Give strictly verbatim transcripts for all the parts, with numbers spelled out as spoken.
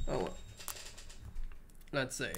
Oh well. Let's say.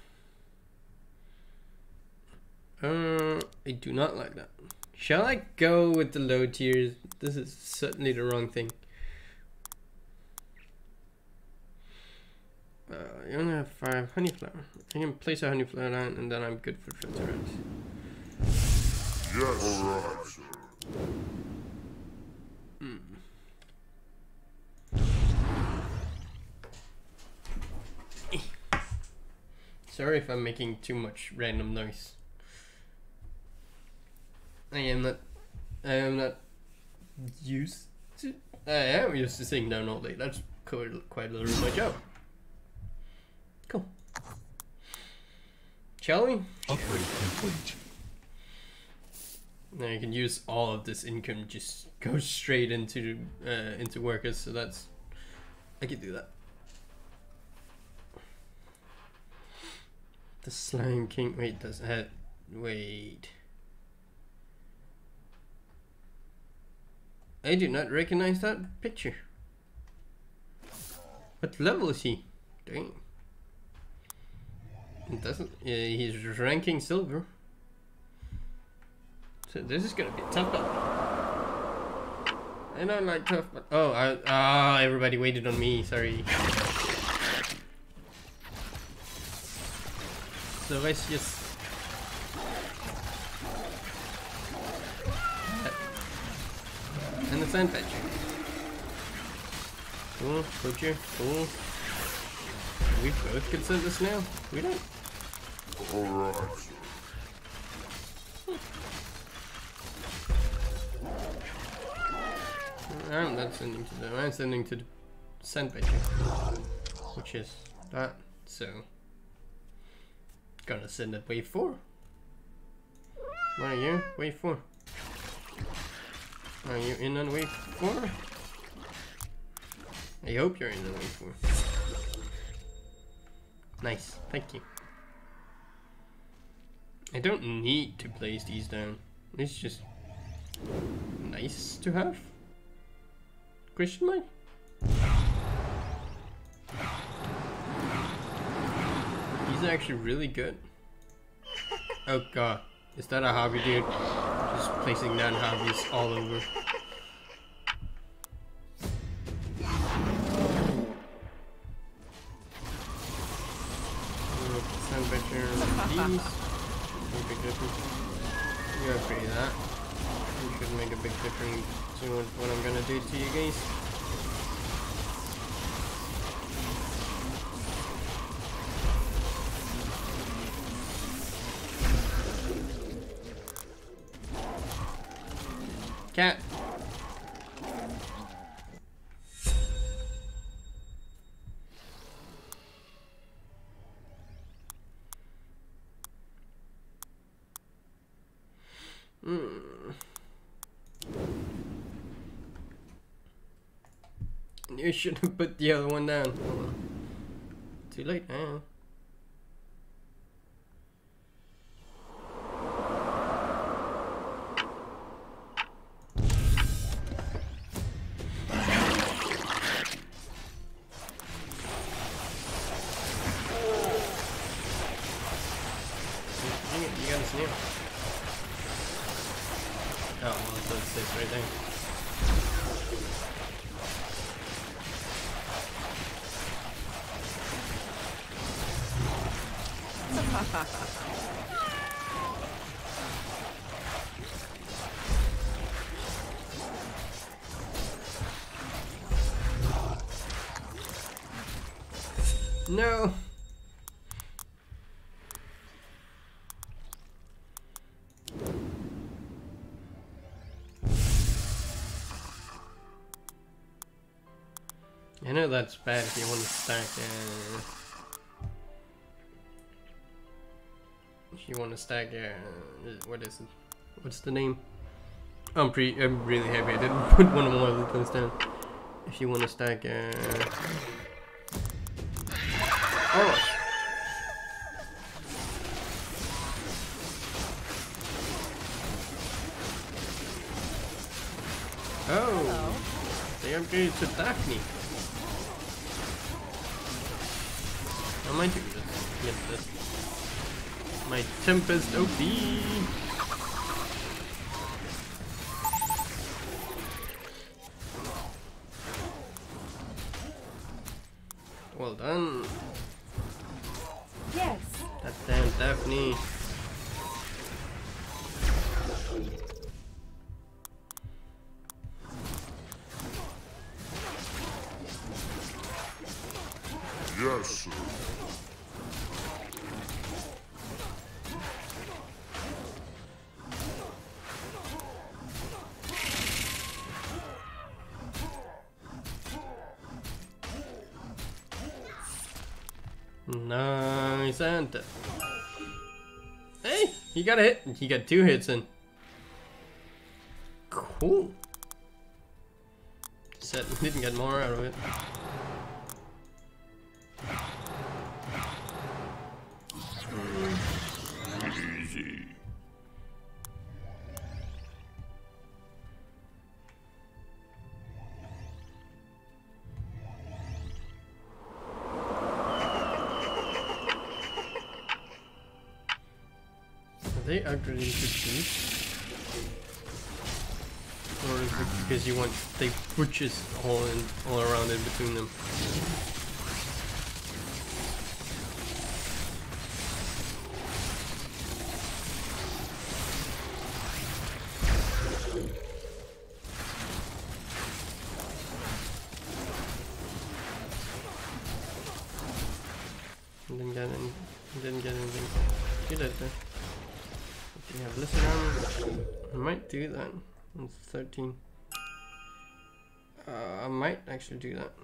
Uh, I do not like that. Shall I go with the low tiers? This is certainly the wrong thing. Uh, you only have five honey flower. I can place a honey flower down and then I'm good for twenty rounds. Yes, alright, sir. Hmm. Sorry if I'm making too much random noise. I am not. I am not used to. I am used to sitting down all day. That's quite, quite a little of my job. Cool. Shall we? Upgrade complete. Now you can use all of this income. Just go straight into uh, into workers. So that's. I can do that. The Slime King. Wait, does that? Wait. I do not recognize that picture. What level is he? Dang. It doesn't. Uh, he's ranking silver. So this is gonna be a tough battle. I don't like tough, but oh, I, ah, everybody waited on me. Sorry. So let's just. And the sand patch. Cool, poacher, cool. We both can send this now? We don't. Alright, sir. I'm not sending to them, I'm sending to the sand patcher. Which is that, so. Gonna send it wave four. What are you? Wave four. Are you in on wave four? I hope you're in on wave four. Nice, thank you. I don't need to place these down. It's just nice to have. Question mark? These are actually really good. Oh god, is that a hobby, dude? Just placing down hobbies all over. Sun better these. Make a big difference. You agree that. It should make a big difference to what I'm gonna do to you guys. Cat. Hmm. You should have put the other one down. Oh, too late now. No. I know that's bad if you want to stack. Uh, if you want to stack, uh, what is it? What's the name? I'm pretty. I'm really happy I didn't put one of my little down. If you want to stack. Uh, oh. Oh. They upgraded to Daphne. I might do this. Get this. My Tempest O P. Well done. Yes. That damn Daphne. Yes, sir. Nice and hey, he got a hit. He got two hits in. Cool. Set didn't get more out of it. Easy. Are they upgrading to cheap? Or is it because you want they butches all in all around in between them? Didn't get any didn't get anything. You did there. Yeah, listen, um, I might do that. It's thirteen. Uh, I might actually do that.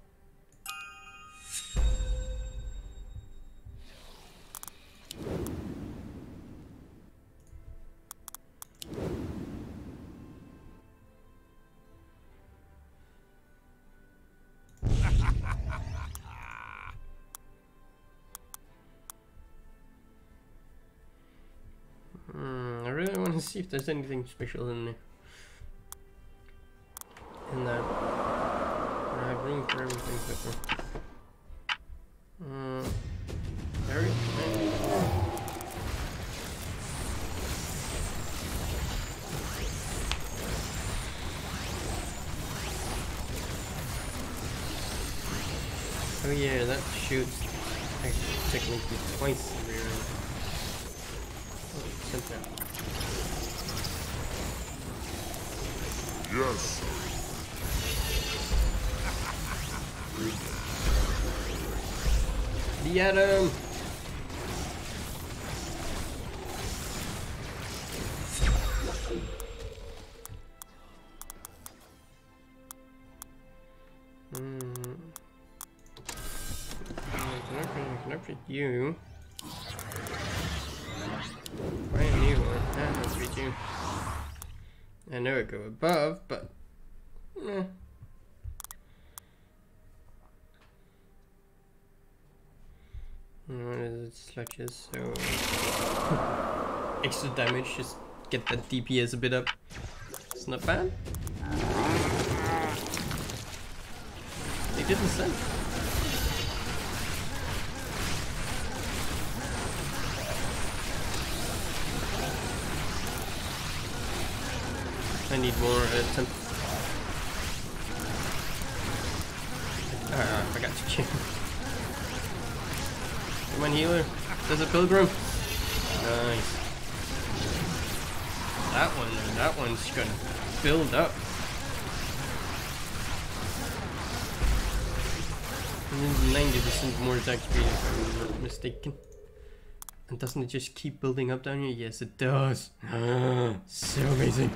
Hmm, I really want to see if there's anything special in there. In that. I have room for everything but uh, there we go. Oh yeah, that shoots actually technically twice the rear end. Yes, sir. The Atom! Hmm. Can I put you? Brand new one. That must be you. I know it go above, but eh. What is it? Sludges, so extra damage, just get that D P S a bit up. It's not bad. They didn't send. I need more attempt. Ah, I forgot to change. Come on, healer. There's a pilgrim. Nice. That one, that one's gonna build up. ninety percent more attack speed if I'm not mistaken. And doesn't it just keep building up down here? Yes, it does. So amazing.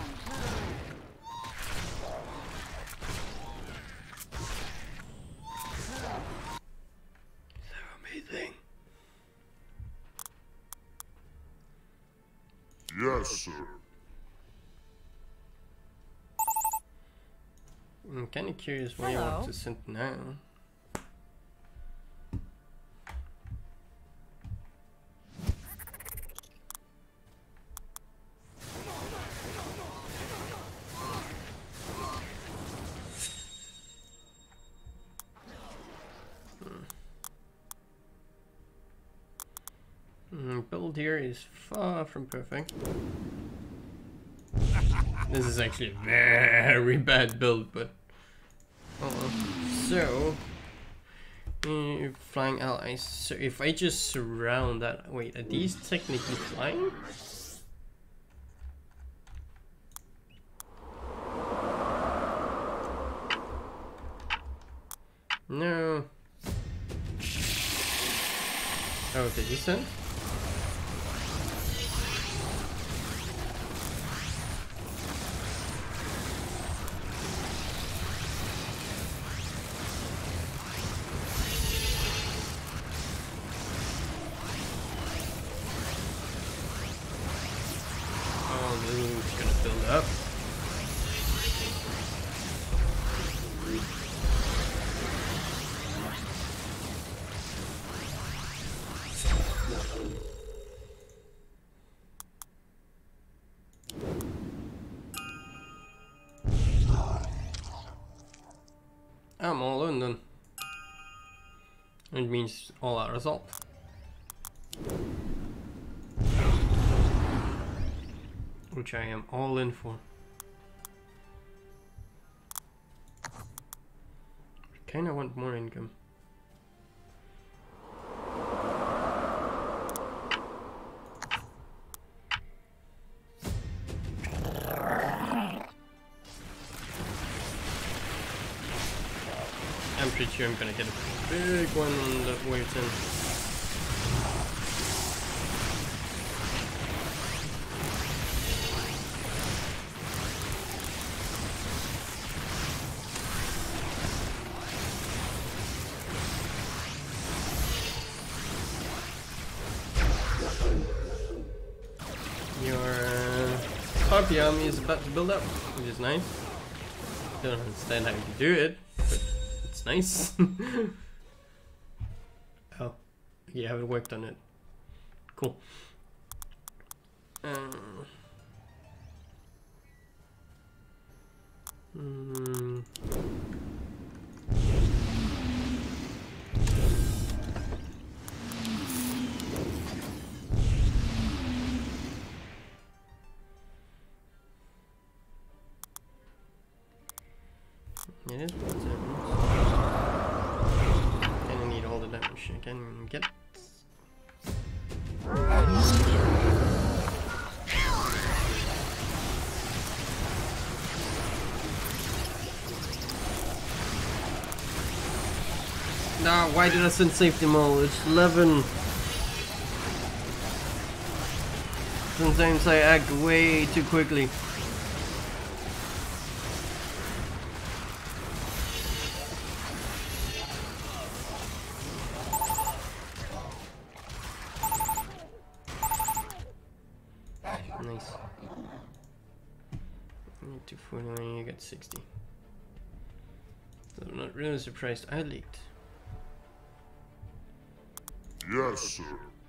Yes, sir. I'm kind of curious why you want to send now. Mm, build here is far from perfect. This is actually a very bad build, but oh well. So, uh, flying allies. So if I just surround that, wait, are these technically flying? No. Oh, did you send? Oh, this is gonna build up. I'm all in then. It means all out assault. Which I am all in for. I kinda want more income. I'm pretty sure I'm gonna hit a big one on the way ten. Your uh, Harpy army is about to build up, which is nice. Don't understand how you do it, but it's nice. Oh, you haven't worked on it. Cool. Um, mm. It is what it is. Kinda need all the damage I can get. Nah, why did I send safety mode? It's eleven. Sometimes I act way too quickly. Nice. two forty-nine, you got sixty. So I'm not really surprised I leaked. Yes, sir.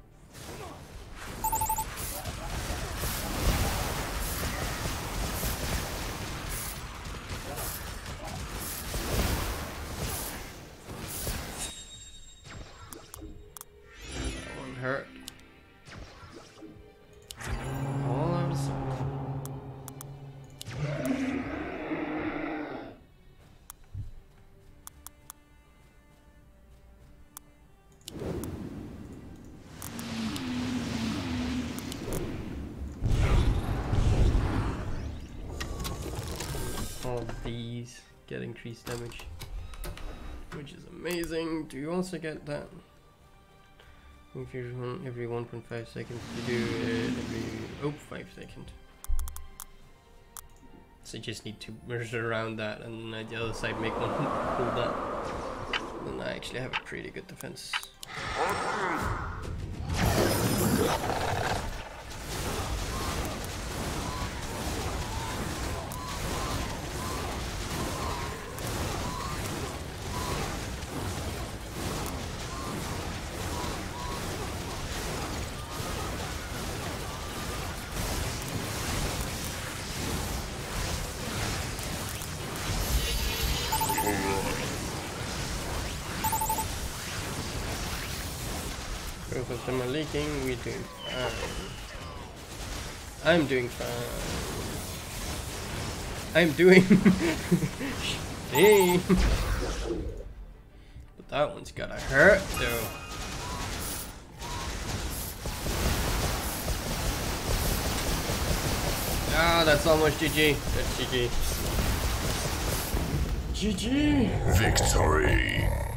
That one hurt. All out of salt. All these get increased damage, which is amazing. Do you also get that? If you run every one point five seconds, you do it every oh five seconds. So you just need to merge around that, and on the other side make one pull that. Then I actually have a pretty good defense. Both of them are leaking. We're doing fine. I'm doing fine. I'm doing. Hey. But that one's gotta hurt though. Ah, that's almost G G. That's G G. G G. Victory.